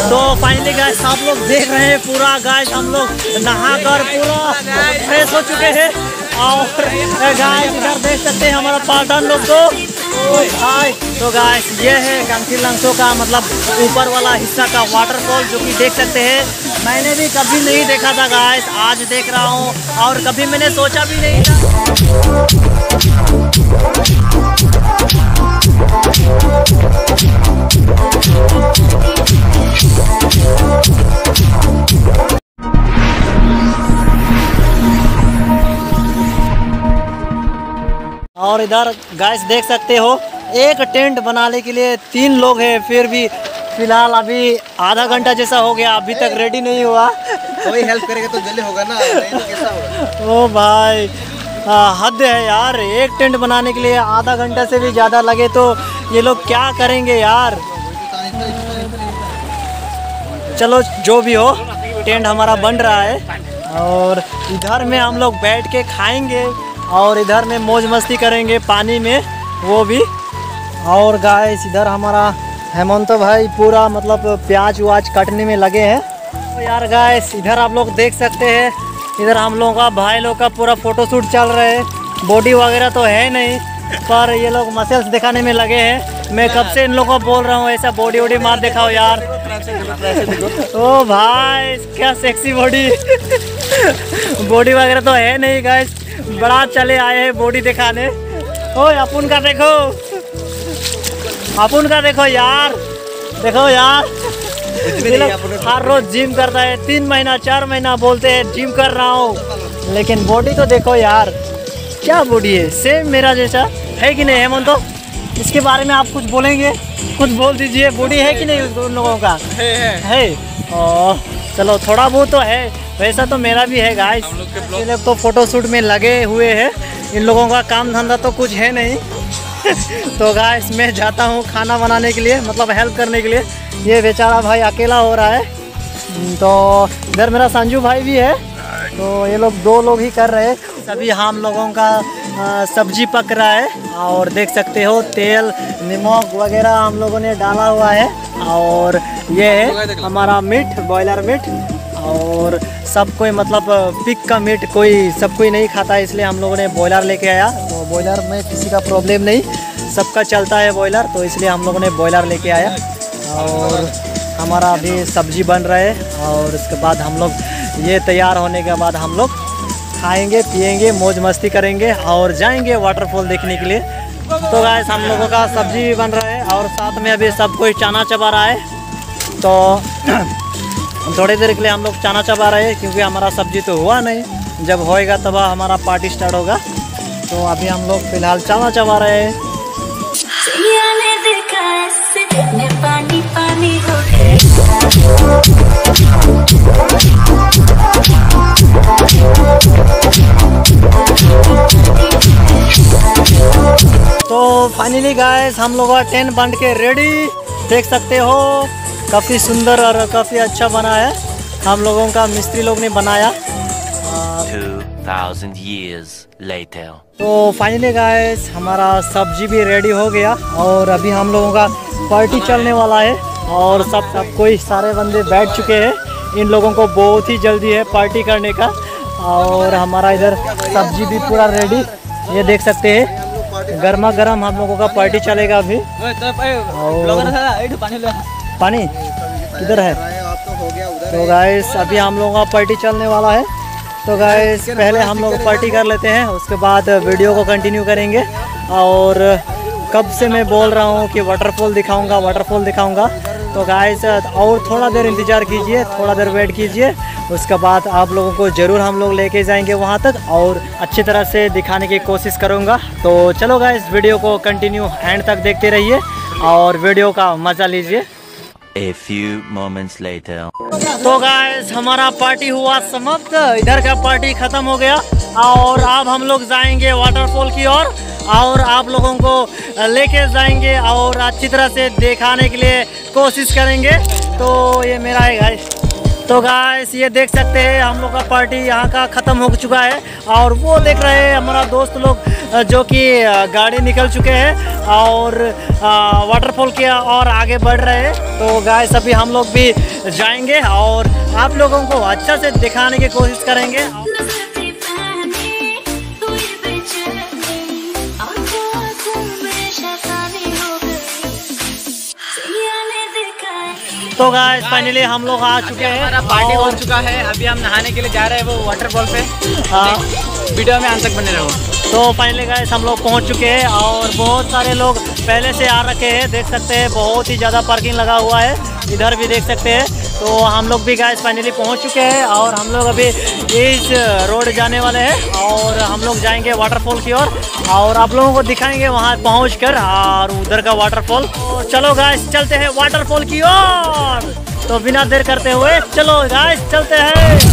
तो finally guys आप लोग देख रहे हैं पूरा गाइस हम लोग नहाकर पूरा फ्रेश हो चुके हैं। और गाइस इधर देख सकते हैं हमारा पार्टनर लोग तो गाइस ये है गंगसी लंगसो का मतलब ऊपर वाला हिस्सा का वाटरफॉल, जो कि देख सकते हैं मैंने भी कभी नहीं देखा था गाइस, आज देख रहा हूँ और कभी मैंने सोचा भी नहीं था। और इधर गाइस देख सकते हो एक टेंट बनाने के लिए 3 लोग हैं, फिर भी फिलहाल अभी आधा घंटा जैसा हो गया, अभी तक रेडी नहीं हुआ। कोई हेल्प करेगा तो जल्दी होगा ना, नहीं तो कैसा होगा। ओ भाई हद है यार, एक टेंट बनाने के लिए आधा घंटा से भी ज़्यादा लगे तो ये लोग क्या करेंगे यार। चलो जो भी हो टेंट हमारा बन रहा है और इधर में हम लोग बैठ के खाएंगे और इधर में मौज मस्ती करेंगे पानी में वो भी। और गाइस इधर हमारा हेमंत भाई पूरा मतलब प्याज व्याज काटने में लगे हैं। तो यार गाइस इधर आप लोग देख सकते हैं इधर हम लोगों का भाई लोग का पूरा फोटोशूट चल रहा है। बॉडी वगैरह तो है नहीं पर ये लोग मसल्स दिखाने में लगे हैं। मैं कब से इन लोगों को बोल रहा हूँ ऐसा बॉडी वॉडी मार दिखाओ यार। ओ भाई क्या सेक्सी बॉडी बॉडी वगैरह तो है नहीं गाइस, बड़ा चले आए हैं बॉडी दिखाने। ओ अपुन का देखो, अपुन का देखो यार, देखो यार हर रोज जिम करता है, 3 महीना 4 महीना बोलते हैं जिम कर रहा हूँ, लेकिन बॉडी तो देखो यार क्या बॉडी है, सेम मेरा जैसा है कि नहीं हेमंत? तो इसके बारे में आप कुछ बोलेंगे, कुछ बोल दीजिए, बॉडी है कि नहीं उन लोगों का? है। ओ चलो थोड़ा बहुत तो है, वैसा तो मेरा भी है गाइस। ये लोग तो फोटोशूट में लगे हुए हैं, इन लोगों का काम धंधा तो कुछ है नहीं। तो गाइस मैं जाता हूँ खाना बनाने के लिए, मतलब हेल्प करने के लिए। ये बेचारा भाई अकेला हो रहा है, तो इधर मेरा संजू भाई भी है, तो ये लोग 2 लोग ही कर रहे हैं। सभी हम लोगों का सब्जी पक रहा है और देख सकते हो तेल नमक वगैरह हम लोगों ने डाला हुआ है। और ये है हमारा मीट, बॉयलर मीट, और सब कोई मतलब पिग का मीट कोई सब कोई नहीं खाता, इसलिए हम लोगों ने बॉयलर लेके आया। तो बॉयलर में किसी का प्रॉब्लम नहीं, सबका चलता है बॉयलर, तो इसलिए हम लोगों ने बॉयलर लेके आया। और हमारा अभी सब्जी बन रहा है और उसके बाद हम लोग ये तैयार होने के बाद हम लोग खाएंगे पिएंगे मौज मस्ती करेंगे और जाएंगे वाटरफॉल देखने के लिए। तो गाइस हम लोगों का सब्जी बन रहा है और साथ में अभी सब कोई चाना चबा रहा है, तो थोड़ी देर के लिए हम लोग चाना चबा रहे हैं क्योंकि हमारा सब्जी तो हुआ नहीं, जब होएगा तब हमारा पार्टी स्टार्ट होगा। तो अभी हम लोग फिलहाल चाना चबा रहे हैं। पानी पानी हो तो फाइनली गाइस हम लोग का टेंट बन के रेडी, देख सकते हो काफ़ी सुंदर और काफ़ी अच्छा बना है, हम लोगों का मिस्त्री लोग ने बनाया। 2000 years later. तो फाइनली गाइस हमारा सब्जी भी रेडी हो गया और अभी हम लोगों का पार्टी चलने वाला है और सब कोई सारे बंदे बैठ चुके हैं। इन लोगों को बहुत ही जल्दी है पार्टी करने का और हमारा इधर सब्जी भी पूरा रेडी, ये देख सकते हैं गर्मा गर्म हम लोगों का पार्टी चलेगा अभी। पानी किधर है? तो गाइस अभी हम लोगों का पार्टी चलने वाला है। तो गाइस पहले हम लोग पार्टी कर लेते हैं, उसके बाद वीडियो को कंटिन्यू करेंगे। और कब से मैं बोल रहा हूँ कि वाटरफॉल दिखाऊंगा वाटरफॉल दिखाऊंगा, तो गाइस और थोड़ा देर इंतज़ार कीजिए, थोड़ा देर वेट कीजिए, उसके बाद आप लोगों को ज़रूर हम लोग लेके जाएंगे वहाँ तक और अच्छी तरह से दिखाने की कोशिश करूँगा। तो चलो गाइस वीडियो को कंटिन्यू एंड तक देखते रहिए और वीडियो का मज़ा लीजिए। A few moments later. तो गाइस हमारा पार्टी हुआ समाप्त, इधर का पार्टी खत्म हो गया और अब हम लोग जाएंगे वाटरफॉल की ओर और आप लोगों को लेके जाएंगे और अच्छी तरह से दिखाने के लिए कोशिश करेंगे। तो ये मेरा है गाइस, तो गाइस ये देख सकते हैं हम लोग का पार्टी यहाँ का ख़त्म हो चुका है और वो देख रहे हैं हमारा दोस्त लोग जो कि गाड़ी निकल चुके हैं और वाटरफॉल के और आगे बढ़ रहे हैं। तो गाइस अभी हम लोग भी जाएंगे और आप लोगों को अच्छा से दिखाने की कोशिश करेंगे। तो गाइस फाइनली हम लोग आ चुके हैं, हमारा पार्टी हो चुका है। अभी हम नहाने के लिए जा रहे हैं वो वाटरफॉल पे। वीडियो में अंत तक बने रहो। तो फाइनली गाइस हम लोग पहुंच चुके हैं और बहुत सारे लोग पहले से आ रखे हैं, देख सकते हैं बहुत ही ज़्यादा पार्किंग लगा हुआ है, इधर भी देख सकते हैं। तो हम लोग भी गाइस फाइनली पहुंच चुके हैं और हम लोग अभी इस रोड जाने वाले हैं और हम लोग जाएंगे वाटरफॉल की ओर और आप लोगों को दिखाएंगे वहां पहुंचकर और उधर का वाटरफॉल। तो चलो गाइस चलते हैं वाटरफॉल की ओर। तो बिना देर करते हुए चलो गाइस चलते हैं।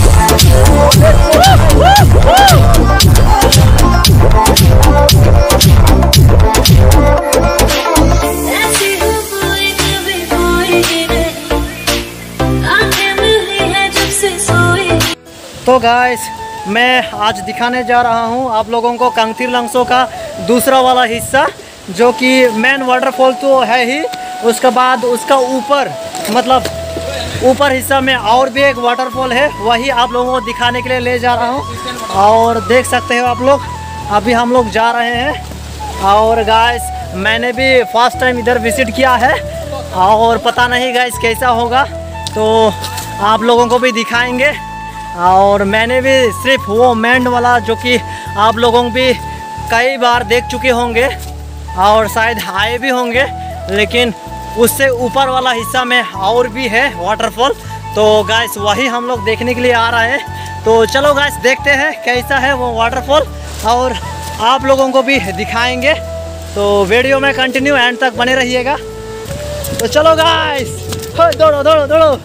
तो गाइस मैं आज दिखाने जा रहा हूँ आप लोगों को कांगथीर लंगसो का दूसरा वाला हिस्सा, जो कि मेन वाटरफॉल तो है ही, उसके बाद उसका ऊपर मतलब ऊपर हिस्सा में और भी एक वाटरफॉल है, वही आप लोगों को दिखाने के लिए ले जा रहा हूँ। और देख सकते हो आप लोग अभी हम लोग जा रहे हैं और गाइस मैंने भी फर्स्ट टाइम इधर विजिट किया है और पता नहीं गाइस कैसा होगा, तो आप लोगों को भी दिखाएंगे। और मैंने भी सिर्फ वो मेन वाला जो कि आप लोगों भी कई बार देख चुके होंगे और शायद आए भी होंगे, लेकिन उससे ऊपर वाला हिस्सा में और भी है वाटरफॉल। तो गाइस वही हम लोग देखने के लिए आ रहे हैं। तो चलो गाइस देखते हैं कैसा है वो वाटरफॉल और आप लोगों को भी दिखाएंगे। तो वीडियो में कंटिन्यू एंड तक बने रहिएगा। तो चलो गाइस दौड़ो दौड़ो दौड़ो।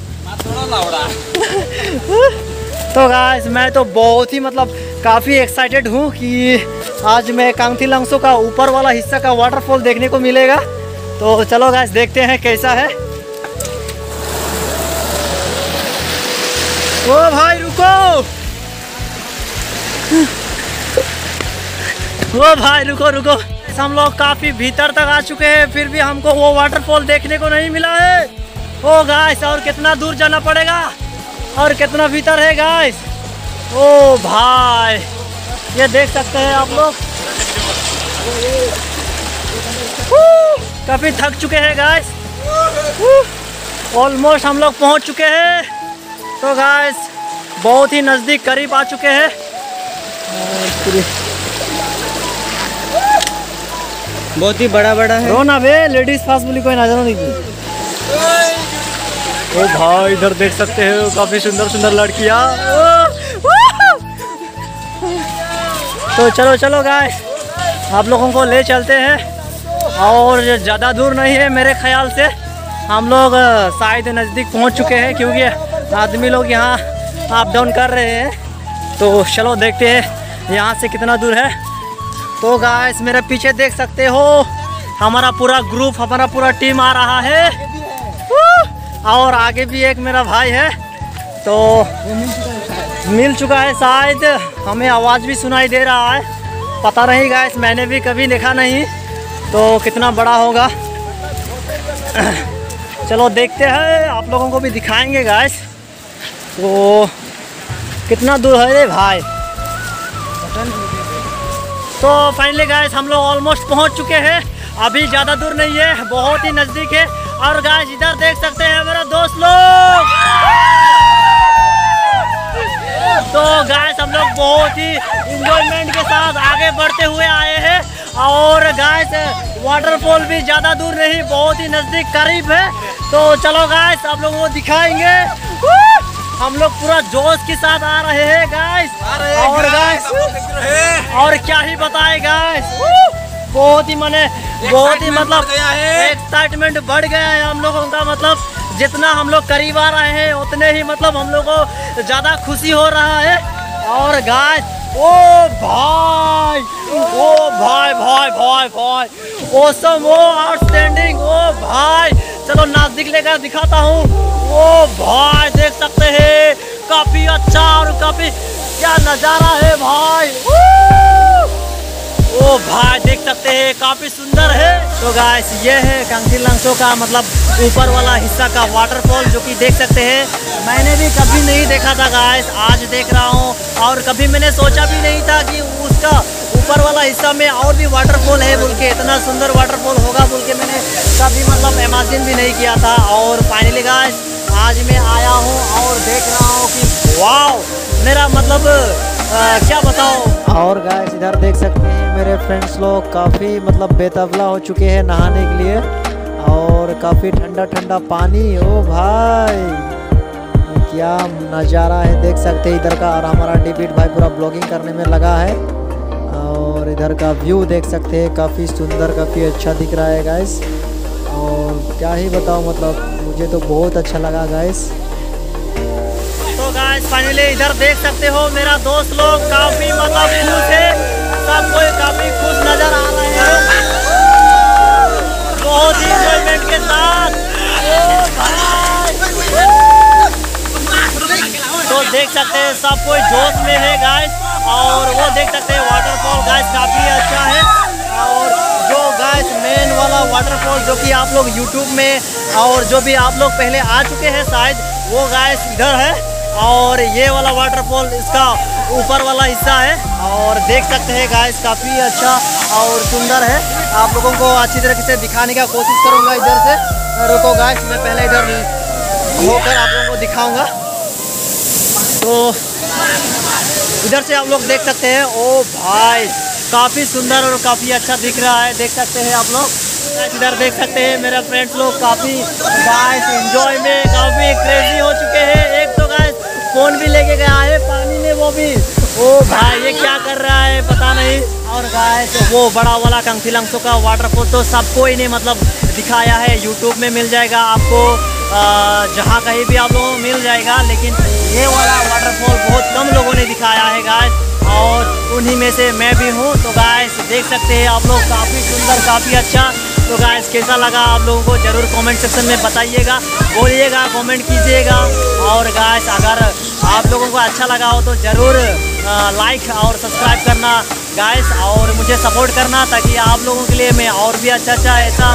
तो गाइस मैं तो बहुत ही मतलब काफ़ी एक्साइटेड हूँ कि आज मैं कांगथीर लंगसो का ऊपर वाला हिस्सा का वाटरफॉल देखने को मिलेगा। तो चलो गाइस देखते हैं कैसा है। ओ भाई रुको, ओ भाई रुको रुको। हम लोग काफ़ी भीतर तक आ चुके हैं, फिर भी हमको वो वाटरफॉल देखने को नहीं मिला है। ओ गाइस और कितना दूर जाना पड़ेगा और कितना भीतर है गाइस। ओ भाई ये देख सकते हैं आप लोग, काफ़ी थक चुके हैं गाइस, ऑलमोस्ट हम लोग पहुंच चुके हैं। तो गाइस बहुत ही नज़दीक करीब आ चुके हैं। बहुत ही बड़ा बड़ा है। रोना बे लेडीज फास्ट बोली कोई ना जानो नहीं। ओ भाई इधर देख सकते हो काफ़ी सुंदर सुंदर लड़कियाँ। तो चलो चलो गाइस आप लोगों को ले चलते हैं और ज़्यादा दूर नहीं है मेरे ख्याल से, हम लोग शायद नज़दीक पहुंच चुके हैं क्योंकि आदमी लोग यहाँ अप डाउन कर रहे हैं। तो चलो देखते हैं यहाँ से कितना दूर है। तो गाइस मेरे पीछे देख सकते हो हमारा पूरा ग्रुप, हमारा पूरा टीम आ रहा है और आगे भी एक मेरा भाई है। तो मिल चुका है शायद, हमें आवाज़ भी सुनाई दे रहा है, पता नहीं गाइस मैंने भी कभी देखा नहीं, तो कितना बड़ा होगा। चलो देखते हैं आप लोगों को भी दिखाएंगे गाइस। तो कितना दूर है रे भाई। तो फाइनली गाइस हम लोग ऑलमोस्ट पहुंच चुके हैं, अभी ज़्यादा दूर नहीं है, बहुत ही नज़दीक है। और गाइस इधर देख सकते हैं मेरा दोस्त लोग। तो गाइस हम लोग बहुत ही इंजॉयमेंट के साथ आगे बढ़ते हुए आए हैं और गाइस वाटरफॉल भी ज़्यादा दूर नहीं, बहुत ही नज़दीक करीब है। तो चलो गाइस आप लोगों को दिखाएंगे। हम लोग पूरा जोश के साथ आ रहे हैं गाइस, और गाइस और क्या ही बताए गाइस, बहुत ही मतलब एक्साइटमेंट बढ़ गया है हम लोगों का। मतलब जितना हम लोग करीब आ रहे हैं उतने ही मतलब हम लोग को ज़्यादा खुशी हो रहा है। और गाइस ओ भाई भाई भाई भाई भाई ओसम, ओ आउटस्टैंडिंग, ओ भाई चलो नजदीक लेकर दिखाता हूँ। ओ भाई देख सकते हैं काफी अच्छा और काफी क्या नजारा है भाई। ओ भाई देख सकते हैं काफी सुंदर है। तो गाइस ये है कांगथी लंगसो का मतलब ऊपर वाला हिस्सा का वाटरफॉल, जो कि देख सकते हैं मैंने भी कभी नहीं देखा था गाइस, आज देख रहा हूँ। और कभी मैंने सोचा भी नहीं था कि उसका ऊपर वाला हिस्सा में और भी वाटरफॉल है बोल के, इतना सुंदर वाटरफॉल होगा बोल के मैंने कभी मतलब इमेजिन भी नहीं किया था। और फाइनली गाइस आज मैं आया हूँ और देख रहा हूँ कि वाओ, मेरा मतलब क्या बताऊँ। और गाइस इधर देख सकते हैं मेरे फ्रेंड्स लोग काफ़ी मतलब बेतबला हो चुके हैं नहाने के लिए, और काफ़ी ठंडा ठंडा पानी। ओ भाई क्या नज़ारा है, देख सकते हैं इधर का। और हमारा डेविड भाई पूरा ब्लॉगिंग करने में लगा है, और इधर का व्यू देख सकते हैं काफ़ी सुंदर, काफ़ी अच्छा दिख रहा है गाइस। और क्या ही बताऊँ, मतलब मुझे तो बहुत अच्छा लगा गाइस। तो गाइस फाइनली इधर देख सकते हो मेरा दोस्त लोग काफी मतलब खुश है, सब कोई काफी खुश नजर आ रहे हैं, बहुत ही एंजॉयमेंट के साथ। तो देख सकते हैं सब कोई जोश में है गाइस, और वो देख सकते हैं वाटरफॉल गाइस काफी अच्छा है। और जो गाइस मेन वाला वाटरफॉल जो कि आप लोग यूट्यूब में और जो भी आप लोग पहले आ चुके हैं शायद, वो गाइस इधर है। और ये वाला वाटरफॉल इसका ऊपर वाला हिस्सा है, और देख सकते हैं गाइस काफ़ी अच्छा और सुंदर है। आप लोगों को अच्छी तरीके से दिखाने का कोशिश करूँगा इधर से। रुको गाइस मैं पहले इधर होकर आप लोगों को दिखाऊँगा। तो इधर से आप लोग देख सकते हैं, ओ भाई काफ़ी सुंदर और काफ़ी अच्छा दिख रहा है, देख सकते हैं आप लोग। इधर देख सकते हैं मेरे फ्रेंड्स लोग काफ़ी गाइस एंजॉय में काफ़ी क्रेजी हो चुके हैं। एक तो गाइस फोन भी लेके गया है पानी में, वो भी। ओ भाई ये क्या कर रहा है पता नहीं। और गाइस वो बड़ा वाला कांगथी लंगसो का वाटरफॉल तो सबको ही ने मतलब दिखाया है, यूट्यूब में मिल जाएगा आपको, जहाँ कहीं भी आप लोगों को मिल जाएगा। लेकिन ये वाला वाटरफॉल बहुत कम लोगों ने दिखाया है गाइस, और उन्हीं में से मैं भी हूँ। तो गाइस देख सकते हैं आप लोग काफ़ी सुंदर, काफ़ी अच्छा। तो गाइस कैसा लगा आप लोगों को ज़रूर कमेंट सेक्शन में बताइएगा, बोलिएगा, कमेंट कीजिएगा। और गाइस अगर आप लोगों को अच्छा लगा हो तो ज़रूर लाइक और सब्सक्राइब करना गाइस, और मुझे सपोर्ट करना, ताकि आप लोगों के लिए मैं और भी अच्छा अच्छा ऐसा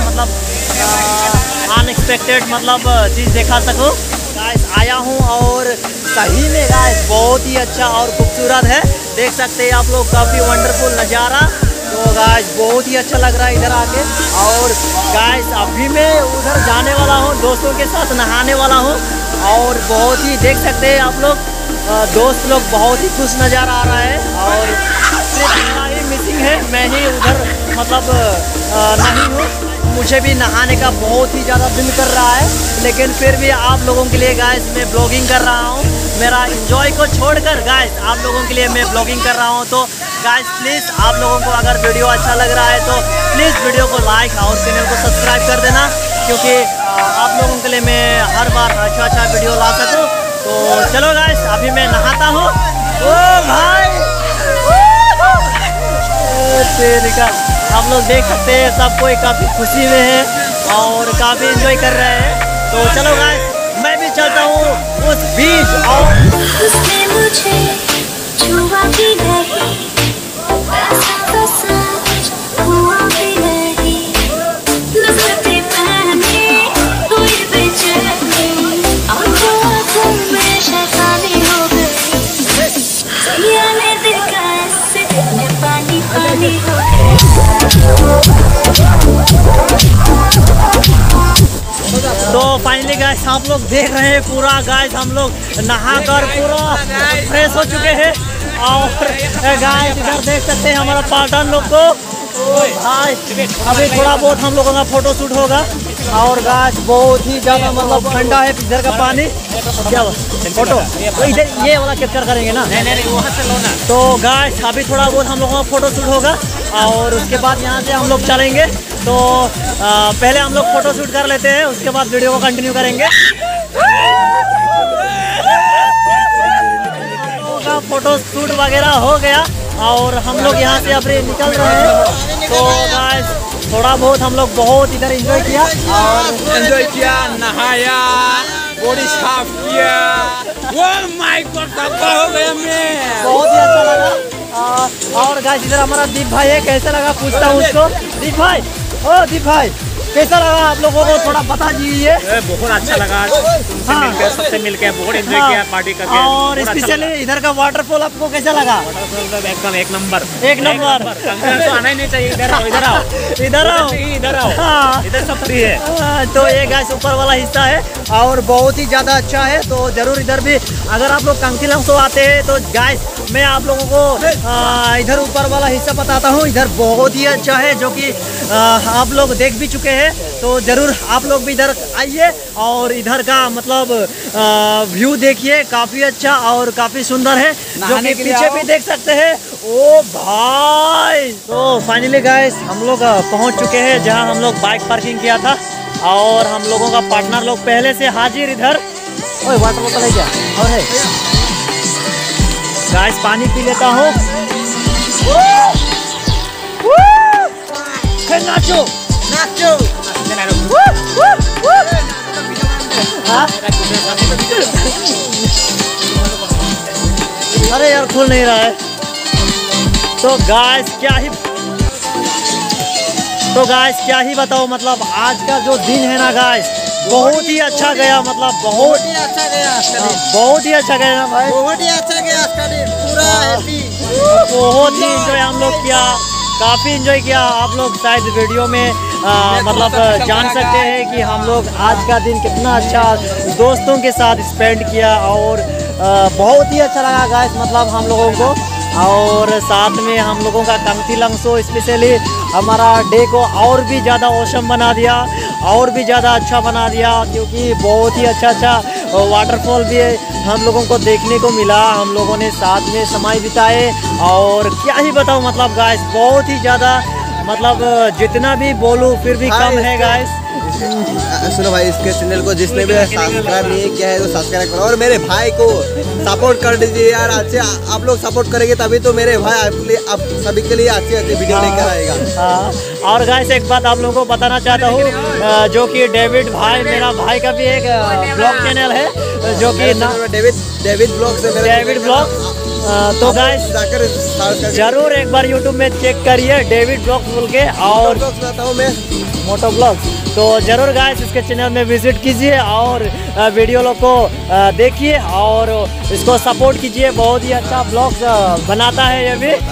मतलब अनएक्सपेक्टेड मतलब चीज़ दिखा सकूँ। गाइस आया हूँ और सही में गाइस बहुत ही अच्छा और खूबसूरत है, देख सकते हैं आप लोग काफ़ी वंडरफुल नज़ारा। तो गाइस बहुत ही अच्छा लग रहा है इधर आके। और गाइस अभी मैं उधर जाने वाला हूँ, दोस्तों के साथ नहाने वाला हूँ, और बहुत ही देख सकते हैं आप लोग दोस्त लोग बहुत ही खुश नज़र आ रहा है। और सिर्फ इतना ही मिसिंग है, मैं ही उधर मतलब नहीं हूँ। मुझे भी नहाने का बहुत ही ज़्यादा दिल कर रहा है, लेकिन फिर भी आप लोगों के लिए गाइस मैं ब्लॉगिंग कर रहा हूँ। मेरा एंजॉय को छोड़कर गाइस आप लोगों के लिए मैं ब्लॉगिंग कर रहा हूँ। तो गाइस प्लीज़ आप लोगों को अगर वीडियो अच्छा लग रहा है तो प्लीज़ वीडियो को लाइक और चैनल को सब्सक्राइब कर देना, क्योंकि आप लोगों के लिए मैं हर बार अच्छा अच्छा वीडियो ला सकूँ। तो चलो गाइस अभी मैं नहाता हूँ। ओ भाई आप लोग देख सकते हैं सब कोई काफ़ी खुशी में है और काफ़ी एंजॉय कर रहे हैं। तो चलो गाइस मैं भी चलता हूँ उस बीच। और उसने मुझे छुआ भी नहीं, हुआ भी नहीं, नजरें पहने हुई बेचैनी, आंखों आंखों में शैतानी हो गई, सैयाने दिल का ऐसे में पानी पानी हो गया। तो फाइनली गाइस आप लोग देख रहे हैं पूरा गाइस हम लोग नहाकर पूरा फ्रेश हो चुके हैं। और गाइस इधर देख सकते हैं हमारा पार्टनर लोग को। भाई अभी थोड़ा बहुत हम लोगों का फोटो शूट होगा। और गाइस बहुत ही ज़्यादा मतलब ठंडा है इधर का पानी। क्या फोटो तो इधर ये वाला कैप्चर करेंगे ना? नहीं वहाँ से लो ना। तो गाइस अभी थोड़ा बहुत हम लोगों का फोटो शूट होगा, और उसके बाद यहाँ से हम लोग चलेंगे। तो पहले हम लोग फोटो शूट कर लेते हैं, उसके बाद वीडियो को कंटिन्यू करेंगे। फोटो शूट वगैरह हो गया और हम लोग यहाँ से अभी निकल रहे हैं। तो गाइस थोड़ा बहुत हम लोग बहुत इधर एंजॉय किया और एंजॉय किया, नहाया, बॉडी साफ किया। ओह माय गॉड, धब्बा हो गया मैं। बहुत ही अच्छा लगा। और गाइस इधर हमारा दीप भाई है, कैसा लगा पूछता हूँ उसको। दीप भाई, ओ दीप भाई, कैसा लगा आप लोगों को थोड़ा बता दीजिए। बहुत अच्छा लगा, सबसे मिलकर बहुत एंजॉय किया, पार्टी करके। और स्पेशली इधर का वाटरफॉल आपको कैसा लगा? एकदम एक नंबर, एक नंबर। तो आना ही नहीं चाहिए। इधर आओ, इधर आओ, इधर आओ, इधर आओ। हाँ। इधर सब फ्री है। तो ये गाइस ऊपर वाला हिस्सा है और बहुत ही ज़्यादा अच्छा है। तो जरूर इधर भी अगर आप लोग कांगथिलंगसो आते हैं तो गाइस मैं आप लोगों को इधर ऊपर वाला हिस्सा बताता हूँ। इधर बहुत ही अच्छा है, जो कि आप लोग देख भी चुके हैं। तो जरूर आप लोग भी इधर आइए और इधर का मतलब व्यू देखिए, काफ़ी अच्छा और काफ़ी सुंदर है, जो कि पीछे भी देख सकते हैं। ओ भाई, तो फाइनली गाइस हम लोग पहुंच चुके हैं जहां हम लोग बाइक पार्किंग किया था और हम लोगों का पार्टनर लोग पहले से हाजिर इधर। ओए वाटर बोतल है क्या? और है गाइस, पानी पी लेता हूँ। नाचो नाचो। हाँ? अरे यार खुल नहीं रहा है। तो गाइस क्या ही बताओ, मतलब आज का जो दिन है ना गाइस, बहुत ही अच्छा गया। मतलब बहुत ही अच्छा गया, बहुत ही अच्छा गया ना भाई, बहुत ही अच्छा गया आज का दिन, पूरा हैप्पी। बहुत ही एंजॉय हम लोग किया, काफ़ी एंजॉय किया। आप लोग शायद वीडियो में मतलब जान सकते हैं कि हम लोग आज का दिन कितना अच्छा दोस्तों के साथ स्पेंड किया और बहुत ही अच्छा लगा गाइस, मतलब हम लोगों को। और साथ में हम लोगों का कांगथिलंगसो स्पेशली हमारा डे को और भी ज़्यादा औसम बना दिया और भी ज़्यादा अच्छा बना दिया, क्योंकि बहुत ही अच्छा वाटरफॉल भी हम लोगों को देखने को मिला। हम लोगों ने साथ में समय बिताए और क्या ही बताऊँ, मतलब गाइस बहुत ही ज़्यादा, मतलब जितना भी बोलूँ फिर भी कम है गाइस। सुनो भाई, इसके चैनल को जिसने भी सब्सक्राइब नहीं किया है तो सब्सक्राइब करो और मेरे भाई को सपोर्ट कर दीजिए यार। अच्छे आप लोग सपोर्ट करेंगे तभी तो मेरे भाई आप सभी के लिए अच्छे वीडियो लेकर आएगा। और गाइस एक बात आप लोगों को बताना चाहता हूँ, जो कि डेविड भाई, मेरा भाई का भी एक ब्लॉग चैनल है, जो कि डेविड ब्लॉग से डेविड ब्लॉग। तो गाइस जरूर एक बार यूट्यूब में चेक करिए, डेविड ब्लॉग बोल के, और मोटो ब्लॉग। तो जरूर गाइस इसके चैनल में विजिट कीजिए और वीडियो लोग को देखिए और इसको सपोर्ट कीजिए। बहुत ही अच्छा ब्लॉग बनाता है ये भी।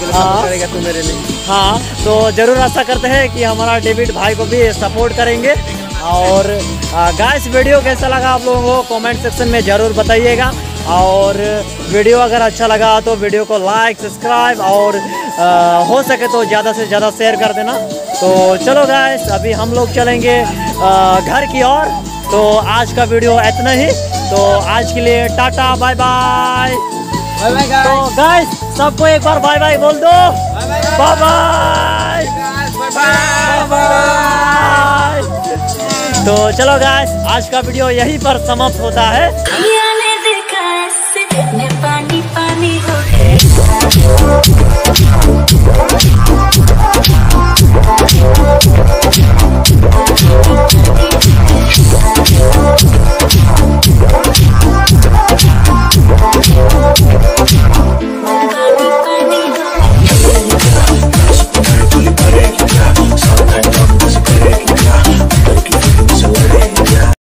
हाँ, तो जरूर आशा करते हैं कि हमारा डेविड भाई को भी सपोर्ट करेंगे। और गाइस वीडियो कैसा लगा आप लोगों को कमेंट सेक्शन में ज़रूर बताइएगा। और वीडियो अगर अच्छा लगा तो वीडियो को लाइक, सब्सक्राइब और हो सके तो ज़्यादा से ज़्यादा शेयर कर देना। तो चलो गाइस, अभी हम लोग चलेंगे घर की ओर। तो आज का वीडियो इतना ही। तो आज के लिए टाटा, बाय बाय। तो गाइस सबको एक बार बाय बाय बोल दो। Bye bye, bye bye. तो चलो गाइस, आज का वीडियो यहीं पर समाप्त होता है।